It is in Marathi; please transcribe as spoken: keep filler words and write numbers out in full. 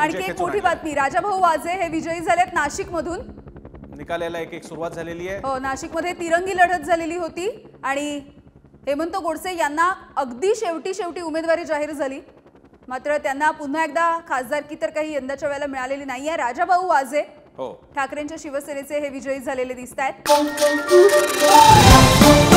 आणखी एक मोठी बातमी, राजाभाऊ वाजे हे विजयी झालेत नाशिक मधून। निकालाला एक एक सुरुवात झालेली आहे। हो, नाशिक मध्ये तिरंगी लढत झालेली होती आणि हेमंत गोडसे यांना अगदी शेवटी शेवटी उमेदवारी जाहीर झाली, मात्र त्यांना पुन्हा एकदा खासदारकी तर काही यंदाच्या वेळेला मिळालेली नाहीये। राजाभाऊ वाजे हो, ठाकरेंच्या शिवसेनेचे हे विजयी झालेले दिसत आहेत।